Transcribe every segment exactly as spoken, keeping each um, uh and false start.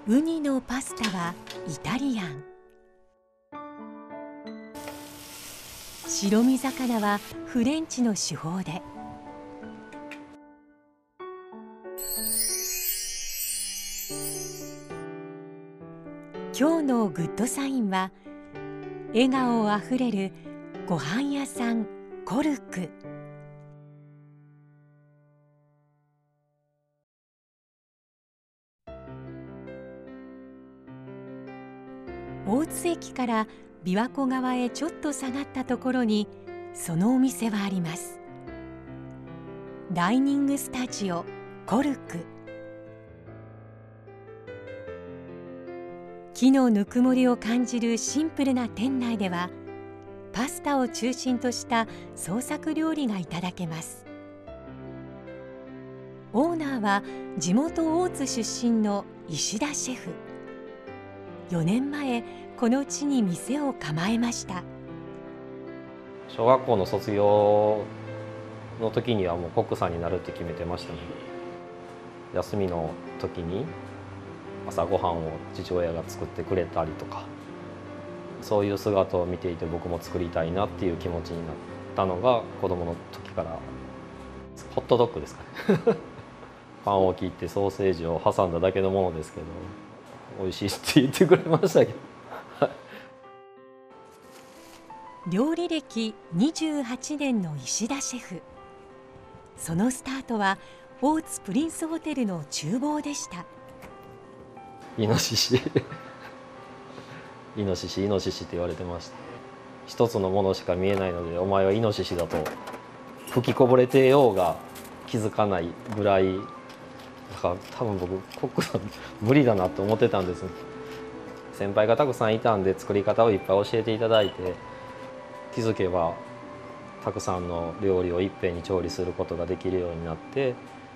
ウニのパスタはイタリアン、白身魚はフレンチの手法で、今日のグッドサインは笑顔あふれるご飯屋さんコルク。大津駅から琵琶湖側へちょっと下がったところにそのお店はあります。ダイニングスタジオコルク。木のぬくもりを感じるシンプルな店内ではパスタを中心とした創作料理がいただけます。オーナーは地元大津出身の石田シェフ。よねんまえこの地に店を構えました。 小学校の卒業の時にはもうコックさんになるって決めてましたね。休みの時に朝ごはんを父親が作ってくれたりとか、そういう姿を見ていて僕も作りたいなっていう気持ちになったのが子供の時から。ホットドッグですかねパンを切ってソーセージを挟んだだけのものですけど、美味しいって言ってくれましたけど料理歴にじゅうはちねんの石田シェフ。そのスタートは大津プリンスホテルの厨房でした。 イノシシイノシシイノシシって言われてました。一つのものしか見えないので、お前はイノシシだと吹きこぼれてようが気づかないぐらい、だから多分僕コックさん無理だなと思ってたんです。先輩がたくさんいたんで作り方をいっぱい教えていただいて、気づけばたくさんの料理をいっぺんに調理することができるようになって。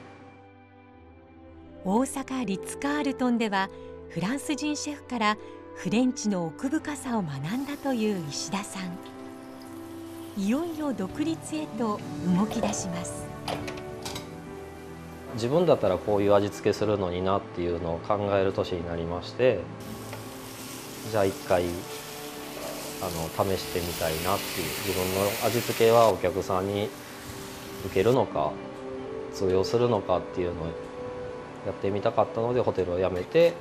大阪リッツ・カールトンではフランス人シェフからフレンチの奥深さを学んだという石田さん。いよいよ独立へと動き出します。 自分だったらこういう味付けするのになっていうのを考える年になりまして、じゃあ一回あの試してみたいなっていう、自分の味付けはお客さんに受けるのか通用するのかっていうのをやってみたかったのでホテルを辞めて。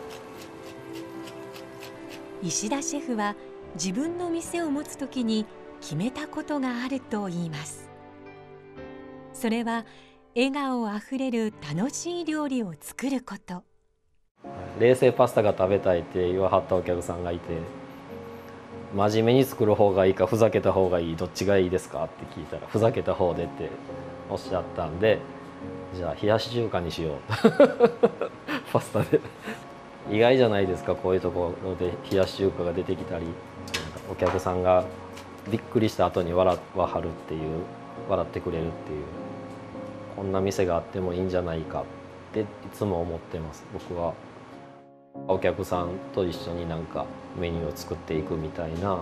石田シェフは自分の店を持つときに決めたことがあると言います。それは笑顔あふれる楽しい料理を作ること。 冷製パスタが食べたいって言わはったお客さんがいて、真面目に作る方がいいかふざけた方がいい、どっちがいいですかって聞いたら、ふざけた方でっておっしゃったんで、じゃあ冷やし中華にしようパスタで意外じゃないですか、こういうところで冷やし中華が出てきたり、お客さんがびっくりした後に笑わはるっていう、笑ってくれるっていう、こんな店があってもいいんじゃないかっていつも思ってます。僕はお客さんと一緒になんかメニューを作っていくみたいな。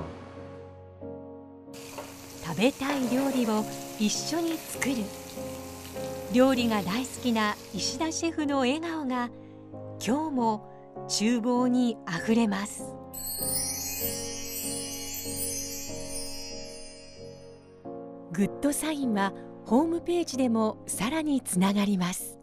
食べたい料理を一緒に作る。料理が大好きな石田シェフの笑顔が今日も厨房にあふれます。グッドサインはホームページでもさらにつながります。